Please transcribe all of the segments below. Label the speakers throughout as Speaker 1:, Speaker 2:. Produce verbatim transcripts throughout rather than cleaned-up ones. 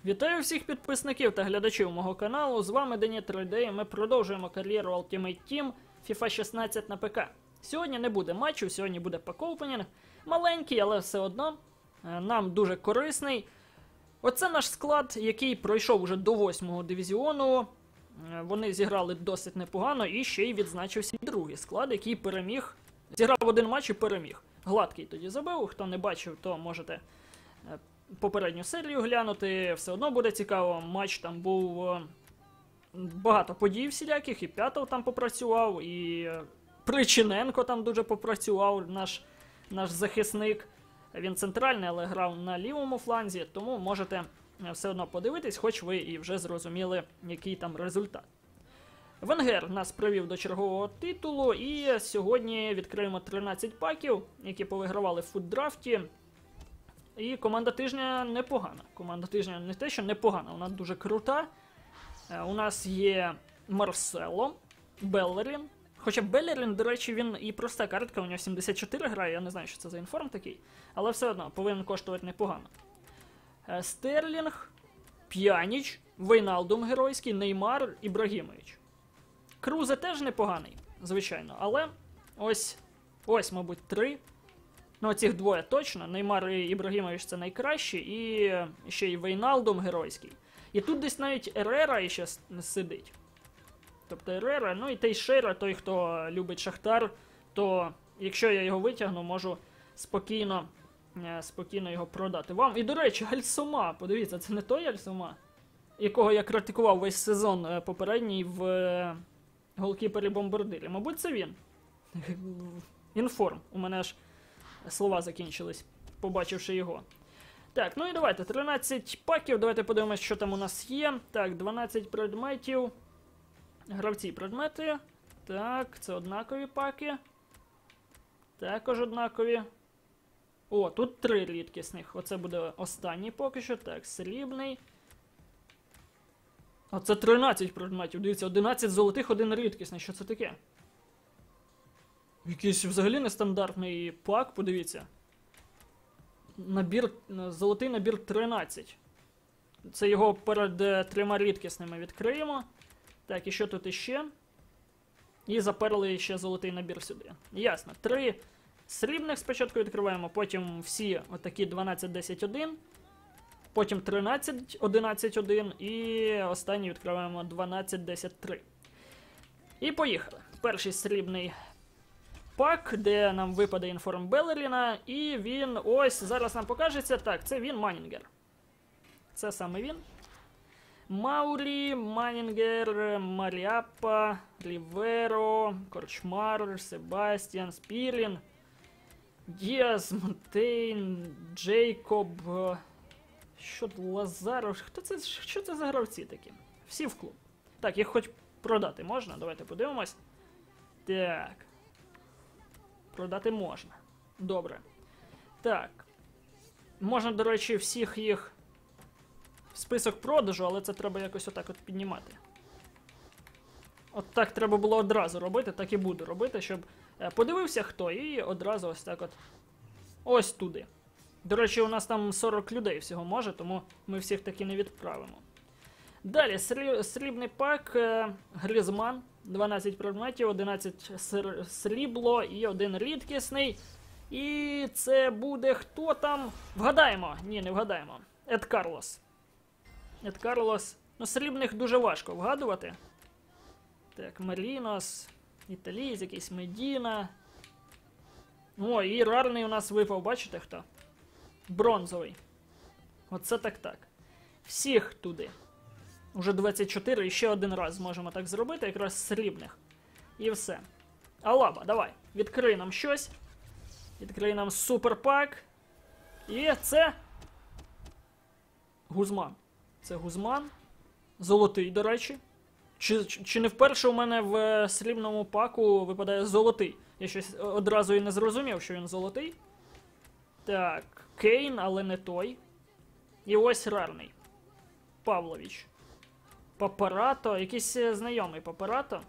Speaker 1: Вітаю всіх підписників та глядачів мого каналу, з вами Деніт три дей, і ми продовжуємо кар'єру Ultimate Team FIFA шістнадцять на ПК. Сьогодні не буде матчу, сьогодні буде пак-опенінг. Маленький, але все одно нам дуже корисний. Оце наш склад, який пройшов уже до восьмого дивізіону. Вони зіграли досить непогано і ще й відзначився другий склад, який переміг. Зіграв один матч і переміг. Гладкий тоді забив, хто не бачив, то можете попередню серію глянути, все одно буде цікаво. Матч там був багато подій всіляких, і П'ятов там попрацював, і Причиненко там дуже попрацював, наш, наш захисник. Він центральний, але грав на лівому фланзі, тому можете все одно подивитись, хоч ви і вже зрозуміли, який там результат. Венгер нас привів до чергового титулу, і сьогодні відкриємо тринадцять паків, які повигравали в фуддрафті. І команда тижня непогана. Команда тижня не те, що непогана, вона дуже крута. У нас є Марсело, Беллерін. Хоча Беллерін, до речі, він і проста картка, у нього сімдесят чотири грає, я не знаю, що це за інформ такий. Але все одно, повинен коштувати непогано. Стерлінг, П'яніч, Вейналдум геройський, Неймар, Ібрагімович. Крузе теж непоганий, звичайно, але ось, ось, мабуть, три. Ну, цих двоє точно. Неймар і Ібрагімович це найкращі, і ще й Вейналдум геройський. І тут десь навіть Ерера ще сидить. Тобто Ерера, ну і Тейшера, той, хто любить Шахтар, то якщо я його витягну, можу спокійно, спокійно його продати вам. І, до речі, Альсома, подивіться, це не той Альсома, якого я критикував весь сезон попередній в голкіпері-бомбардирі. Мабуть, це він. Інформ. У мене ж слова закінчились, побачивши його. Так, ну і давайте, тринадцять паків, давайте подивимось, що там у нас є. Так, дванадцять предметів. Гравці предмети. Так, це однакові паки. Також однакові. О, тут три рідкісних. Оце буде останній поки що. Так, срібний. А це тринадцять предметів. Дивіться, одинадцять золотих, один рідкісний. Що це таке? Якийсь взагалі нестандартний пак, подивіться. Набір, золотий набір тринадцять. Це його перед трьома рідкісними відкриємо. Так, і що тут іще? І заперли ще золотий набір сюди. Ясно. Три срібних спочатку відкриваємо, потім всі отакі дванадцять, десять, один. Потім тринадцять, одинадцять, один. І останній відкриваємо дванадцять, десять, три. І поїхали. Перший срібний пак, де нам випаде інформ Беллеріна, і він ось зараз нам покажеться. Так, це він, Манінгер. Це саме він. Маурі, Манінгер, Маріаппа, Ріверо, Корчмар, Себастьян, Спірлін, Діас, Монтейн, Джейкоб, що тут, Лазаров, хто це, що це за гравці такі? Всі в клуб. Так, їх хоч продати можна? Давайте подивимось. Так. Продати можна. Добре. Так. Можна, до речі, всіх їх в список продажу, але це треба якось отак от піднімати. От так треба було одразу робити, так і буду робити, щоб подивився хто, і одразу ось так от. Ось туди. До речі, у нас там сорок людей всього може, тому ми всіх таки не відправимо. Далі, срібний пак, Грізман, дванадцять предметів, одинадцять срібло і один рідкісний. І це буде хто там? Вгадаємо! Ні, не вгадаємо. Ед Карлос. Ед Карлос. Ну, срібних дуже важко вгадувати. Так, Марінос, італієць, якийсь Медіна. О, і рарний у нас випав, бачите хто? Бронзовий. Оце так-так. Всіх туди. Уже двадцять чотири, і ще один раз зможемо так зробити, якраз срібних. І все. Алаба, давай, відкрий нам щось. Відкрий нам суперпак. І це... Гузман. Це Гузман. Золотий, до речі. Чи, чи не вперше у мене в срібному паку випадає золотий? Я щось одразу і не зрозумів, що він золотий. Так, Кейн, але не той. І ось рарний. Павлович. Папарато, якийсь знайомий Папарато.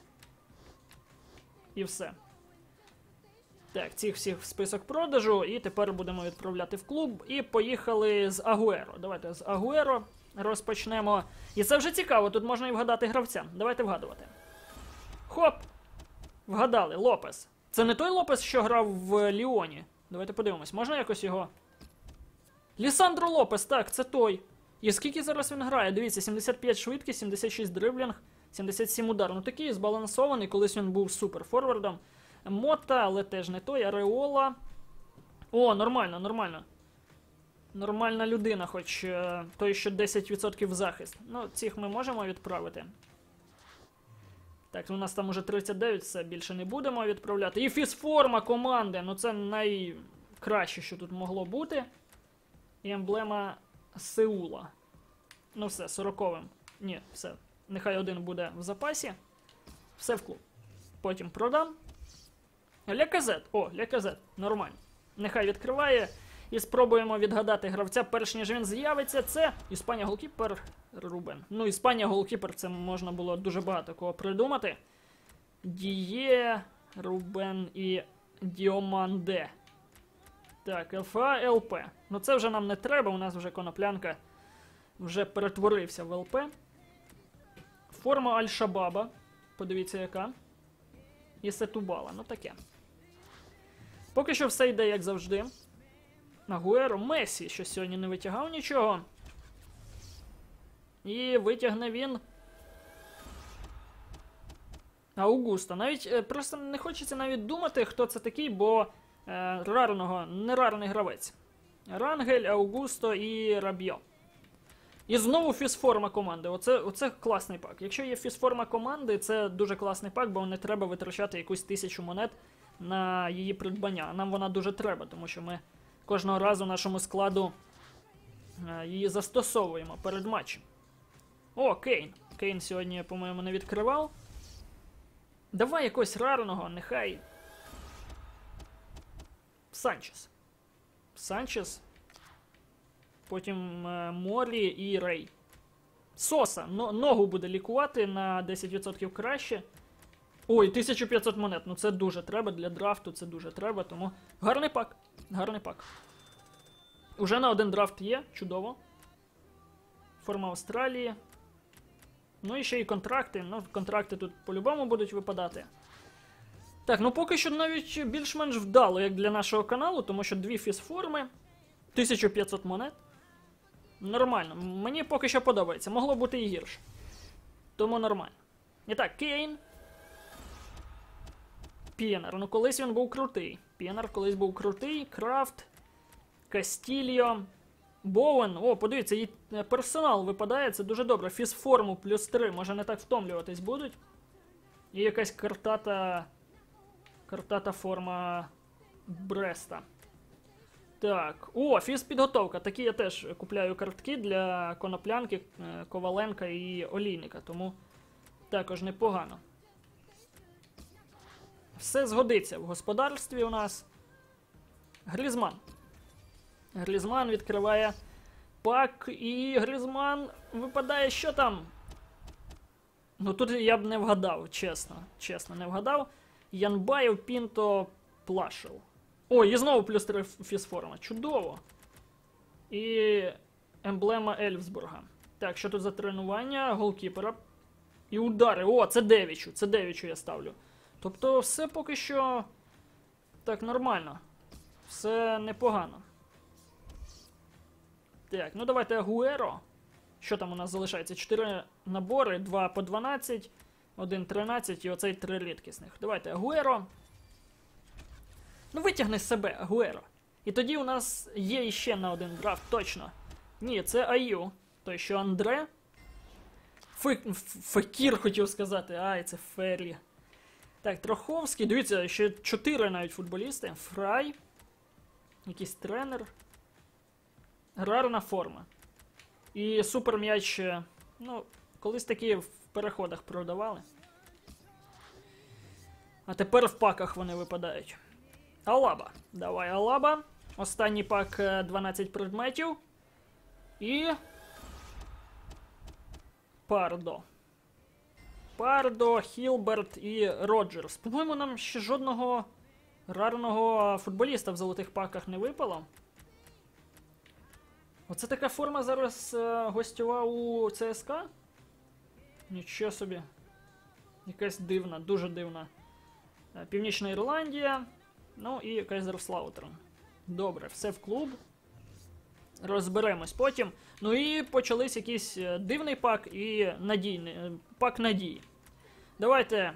Speaker 1: І все. Так, цих всіх в список продажу, і тепер будемо відправляти в клуб. І поїхали з Агуеро. Давайте з Агуеро. розпочнемо. І це вже цікаво, тут можна і вгадати гравця. Давайте вгадувати. Хоп! Вгадали, Лопес. Це не той Лопес, що грав в Ліоні. Давайте подивимось, можна якось його... Лісандро Лопес, так, це той. І скільки зараз він грає? Дивіться, сімдесят п'ять швидкість, сімдесят шість дриблінг, сімдесят сім удар. Ну такий збалансований, колись він був суперфорвардом. Мота, але теж не той, Ареола. О, нормально, нормально. Нормальна людина, хоч е, той, що десять відсотків в захист. Ну, цих ми можемо відправити. Так, у нас там уже тридцять дев'ять, все, більше не будемо відправляти. І фізформа команди, ну це найкраще, що тут могло бути. І емблема Сеула. Ну все, сороковим. Ні, все. Нехай один буде в запасі. Все в клуб. Потім продам. Леказет. О, Леказет. Нормально. Нехай відкриває. І спробуємо відгадати гравця, перш ніж він з'явиться. Це Іспанія голкіпер Рубен. Ну, Іспанія голкіпер, це можна було дуже багато кого придумати. Діє, Рубен і Діоманде. Так, ЛФА, ЛП. Ну це вже нам не треба, у нас вже Коноплянка вже перетворився в ЛП. Форма Аль-Шабаба. Подивіться яка. І Сетубала, ну таке. Поки що все йде як завжди. Агуеро, Месі, що сьогодні не витягав нічого. І витягне він Аугусто. Навіть е, просто не хочеться навіть думати, хто це такий, бо е, рарного, нерарний гравець. Рангель, Аугусто і Рабьо. І знову фізформа команди. Оце, оце класний пак. Якщо є фізформа команди, це дуже класний пак, бо не треба витрачати якусь тисячу монет на її придбання. Нам вона дуже треба, тому що ми кожного разу нашому складу е, її застосовуємо перед матчем. О, Кейн. Кейн сьогодні, по-моєму, не відкривав. Давай якогось рарного, нехай. Санчес. Санчес. Потім е, Морі і Рей. Соса. Но, ногу буде лікувати на десять відсотків краще. Ой, тисяча п'ятсот монет. Ну це дуже треба для драфту, це дуже треба, тому гарний пак. Гарний пак. Уже на один драфт є, чудово. Форма Австралії. Ну і ще і контракти. Ну, контракти тут по-любому будуть випадати. Так, ну поки що навіть більш-менш вдало, як для нашого каналу, тому що дві фізформи, тисяча п'ятсот монет. Нормально. Мені поки що подобається. Могло бути і гірше. Тому нормально. І так, Кейн. П'єнер. Ну колись він був крутий. П'єнер колись був крутий. Крафт. Кастільо. Боуен. О, подивіться, її персонал випадає, це дуже добре. Фізформу плюс три, може не так втомлюватись будуть. І якась картата... Картата форма Бреста. Так, о, фізпідготовка. Такі я теж купляю картки для Коноплянки, Коваленка і Олійника, тому також непогано. Все згодиться в господарстві у нас. Грізман. Грізман відкриває пак, і Грізман випадає, що там? Ну тут я б не вгадав, чесно. Чесно, не вгадав. Янбаєв, Пінто, Плашев. Ой, і знову плюс три фізформа. Чудово. І емблема Ельфсбурга. Так, що тут за тренування? Голкіпера. І удари. О, це дев'ячу. Це дев'ячу я ставлю. Тобто все поки що так нормально. Все непогано. Так, ну давайте Агуеро. Що там у нас залишається? чотири набори, два по дванадцять, один тринадцять і оцей три рідкісних. Давайте Агуеро. Ну витягни з себе, Агуеро. І тоді у нас є іще на один драфт, точно. Ні, це Аю. Той, що Андре. Ф... Фекір хотів сказати. Ай, це Феррі. Так, Троховський. Дивіться, ще чотири навіть футболісти. Фрай. Якийсь тренер. Рарна форма. І суперм'яч, ну, колись такі в переходах продавали. А тепер в паках вони випадають. Алаба. Давай, Алаба. Останній пак дванадцять предметів. І... Пардо. Пардо, Хілберт і Роджерс. По-моєму, нам ще жодного рарного футболіста в золотих паках не випало. Оце така форма зараз е, гостьова у ЦСКА? Нічого собі. Якась дивна, дуже дивна. Е, Північна Ірландія. Ну і Кайзерслаутern. Добре, все в клуб. Розберемось потім. Ну і почались якийсь е, дивний пак і надійний. Е, пак надії. Давайте.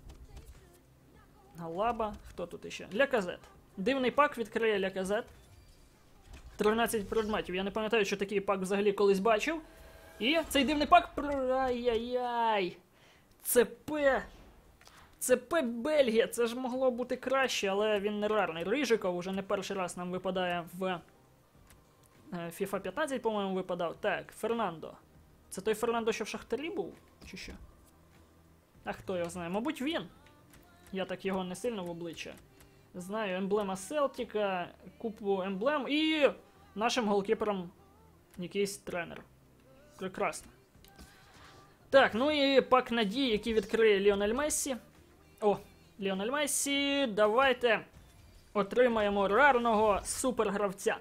Speaker 1: Галаба. Хто тут іще? Ляказет. Дивний пак відкриє Ляказет. тринадцять предметів. Я не пам'ятаю, що такий пак взагалі колись бачив. І цей дивний пак... Ай-яй-яй! ЦП... ЦП Бельгія. Це ж могло бути краще, але він не рарний. Рижиков уже не перший раз нам випадає в... FIFA п'ятнадцять, по-моєму, випадав. Так, Фернандо. Це той Фернандо, що в Шахтарі був? Чи що? А хто його знає? Мабуть, він. Я так його не сильно в обличчя знаю. Емблема Селтіка, купу емблем і нашим голкіпером якийсь тренер. Прекрасно. Так, ну і пак надії, який відкриє Ліонель Мессі. О, Ліонель Мессі, давайте отримаємо рарного супергравця.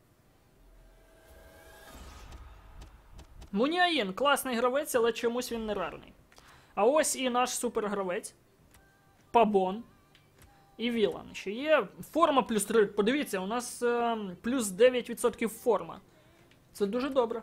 Speaker 1: Муніаїн, класний гравець, але чомусь він не рарний. А ось і наш супергравець. Пабон. І Вілан. Ще є форма плюс три. Подивіться, у нас е, плюс дев'ять відсотків форма. Це дуже добре.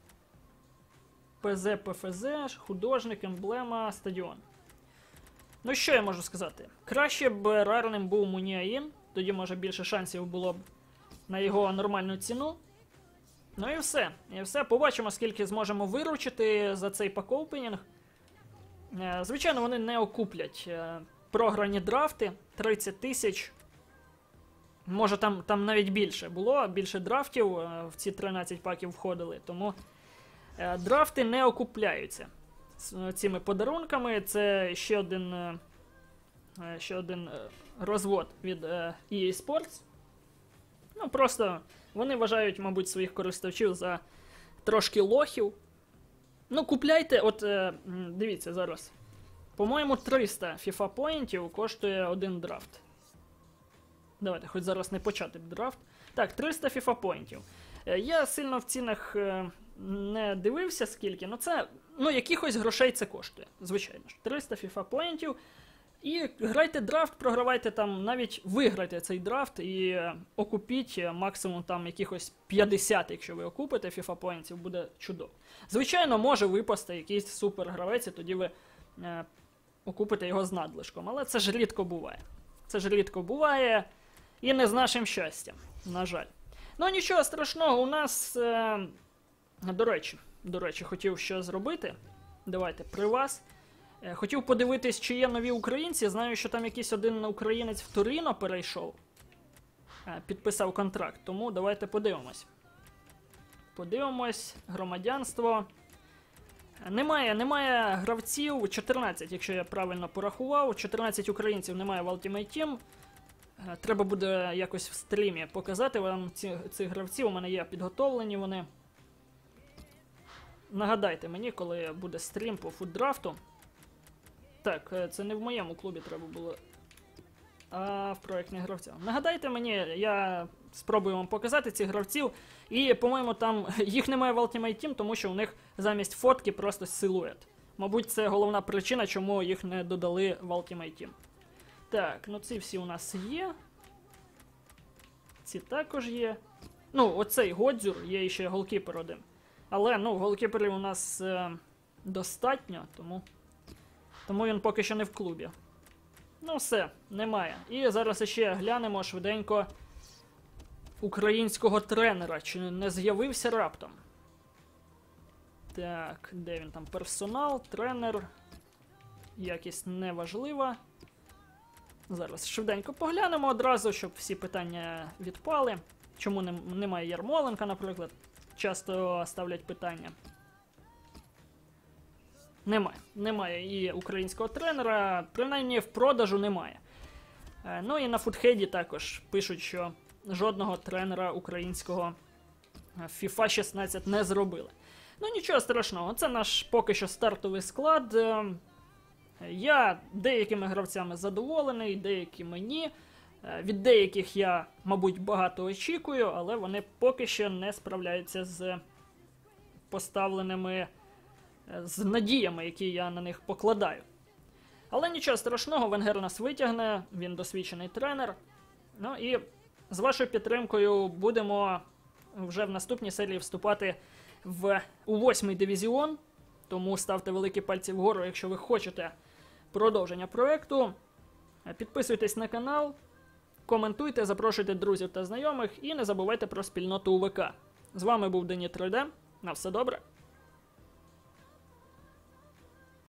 Speaker 1: ПЗ, ПФЗ, художник, емблема, стадіон. Ну що я можу сказати? Краще б рарним був Муніаїн. Тоді, може, більше шансів було б на його нормальну ціну. Ну і все. І все. Побачимо, скільки зможемо виручити за цей пак-опенінг. Е, звичайно, вони не окуплять е, програні драфти. тридцять тисяч. Може, там, там навіть більше було. Більше драфтів е, в ці тринадцять паків входили. Тому е, драфти не окупляються з цими подарунками. Це ще один, е, ще один е, розвод від е, і ей Sports. Ну, просто вони вважають, мабуть, своїх користувачів за трошки лохів. Ну, купляйте, от, е, дивіться, зараз. По-моєму, триста FIFA поінтів коштує один драфт. Давайте, хоч зараз не почати драфт. Так, триста FIFA поінтів. Е, я сильно в цінах е, не дивився, скільки, але це, ну, якихось грошей це коштує, звичайно ж. триста FIFA поінтів. І грайте драфт, програвайте там, навіть виграйте цей драфт і е, окупіть максимум там якихось п'ятдесят, якщо ви окупите FIFA поінтів, буде чудово. Звичайно, може випасти якийсь супергравець, і тоді ви е, окупите його з надлишком, але це ж рідко буває. Це ж рідко буває і не з нашим щастям, на жаль. Ну нічого страшного, у нас, е, до речі, до речі, хотів що зробити. Давайте, при вас. Хотів подивитись, чи є нові українці. Знаю, що там якийсь один українець в Торіно перейшов. Підписав контракт. Тому давайте подивимось. Подивимось. Громадянство. Немає, немає гравців. чотирнадцять, якщо я правильно порахував. чотирнадцять українців немає в Ultimate Team. Треба буде якось в стрімі показати вам ці, цих гравців. У мене є підготовлені вони. Нагадайте мені, коли буде стрім по фуддрафту. Так, це не в моєму клубі треба було, а в проєктних гравцях. Нагадайте мені, я спробую вам показати цих гравців. І, по-моєму, там їх немає в Ultimate Team, тому що у них замість фотки просто силует. Мабуть, це головна причина, чому їх не додали в Ultimate Team. Так, ну ці всі у нас є. Ці також є. Ну, оцей Годзюр, є ще голкіпер один. Але, ну, голкіперів у нас е, достатньо, тому... Тому він поки що не в клубі. Ну все, немає. І зараз ще глянемо швиденько українського тренера. Чи не з'явився раптом? Так, де він там? Персонал, тренер. Якість неважлива. Зараз швиденько поглянемо одразу, щоб всі питання відпали. Чому не, немає Ярмоленка, наприклад? Часто ставлять питання. Немає. Немає і українського тренера, принаймні в продажу немає. Ну і на Футхеді також пишуть, що жодного тренера українського в FIFA шістнадцять не зробили. Ну нічого страшного, це наш поки що стартовий склад. Я деякими гравцями задоволений, деякими ні. Е, Від деяких я, мабуть, багато очікую, але вони поки що не справляються з поставленими, е, з надіями, які я на них покладаю. Але нічого страшного, Венгер нас витягне, він досвідчений тренер. Ну і з вашою підтримкою будемо вже в наступній серії вступати в, у восьмий дивізіон. Тому ставте великі пальці вгору, якщо ви хочете продовження проекту. Підписуйтесь на канал, коментуйте, запрошуйте друзів та знайомих і не забувайте про спільноту УВК. З вами був Дені три де. На все добре.